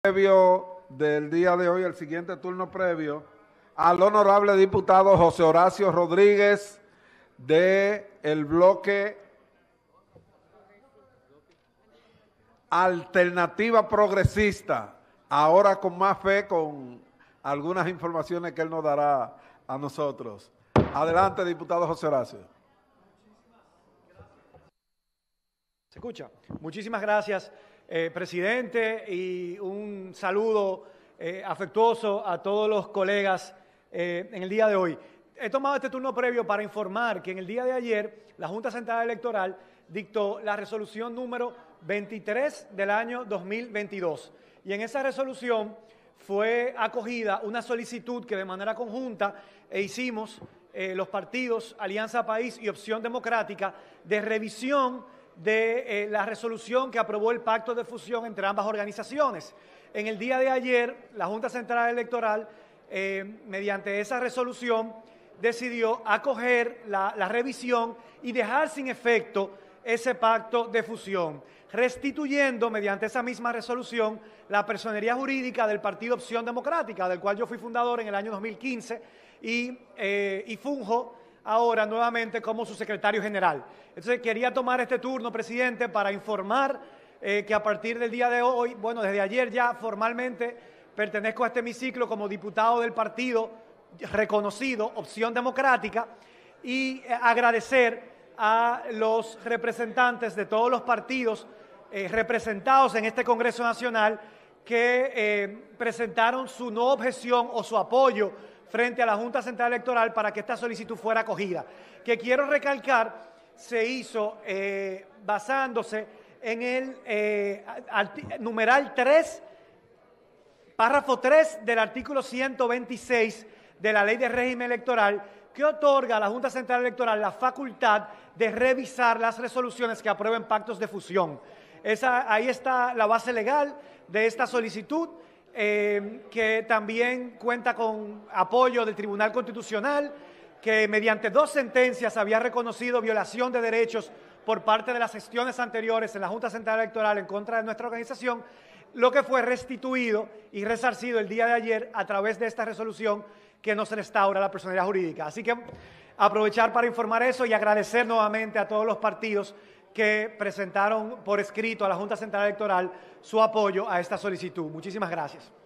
Previo del día de hoy, el siguiente turno previo, al honorable diputado José Horacio Rodríguez del bloque Alternativa Progresista, ahora con más fe, con algunas informaciones que él nos dará a nosotros. Adelante, diputado José Horacio. ¿Se escucha? Muchísimas gracias, presidente, y un saludo afectuoso a todos los colegas en el día de hoy. He tomado este turno previo para informar que en el día de ayer la Junta Central Electoral dictó la resolución número 23 del año 2022. Y en esa resolución fue acogida una solicitud que de manera conjunta hicimos los partidos Alianza País y Opción Democrática de revisión de la resolución que aprobó el pacto de fusión entre ambas organizaciones. En el día de ayer, la Junta Central Electoral, mediante esa resolución, decidió acoger la revisión y dejar sin efecto ese pacto de fusión, restituyendo mediante esa misma resolución la personería jurídica del Partido Opción Democrática, del cual yo fui fundador en el año 2015 y funjo ahora nuevamente como su secretario general. Entonces quería tomar este turno, presidente, para informar que a partir del día de hoy, bueno, desde ayer ya formalmente pertenezco a este hemiciclo como diputado del partido reconocido Opción Democrática y agradecer a los representantes de todos los partidos representados en este Congreso Nacional que presentaron su no objeción o su apoyo frente a la Junta Central Electoral para que esta solicitud fuera acogida, que quiero recalcar se hizo basándose en el numeral 3, párrafo 3 del artículo 126 de la Ley de Régimen Electoral, que otorga a la Junta Central Electoral la facultad de revisar las resoluciones que aprueben pactos de fusión. Ahí está la base legal de esta solicitud, que también cuenta con apoyo del Tribunal Constitucional, que mediante 2 sentencias había reconocido violación de derechos por parte de las gestiones anteriores en la Junta Central Electoral en contra de nuestra organización, lo que fue restituido y resarcido el día de ayer a través de esta resolución que nos restaura la personalidad jurídica. Así que aprovechar para informar eso y agradecer nuevamente a todos los partidos que presentaron por escrito a la Junta Central Electoral su apoyo a esta solicitud. Muchísimas gracias.